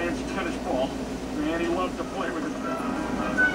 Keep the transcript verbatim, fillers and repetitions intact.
inch tennis ball, and he loved to play with it.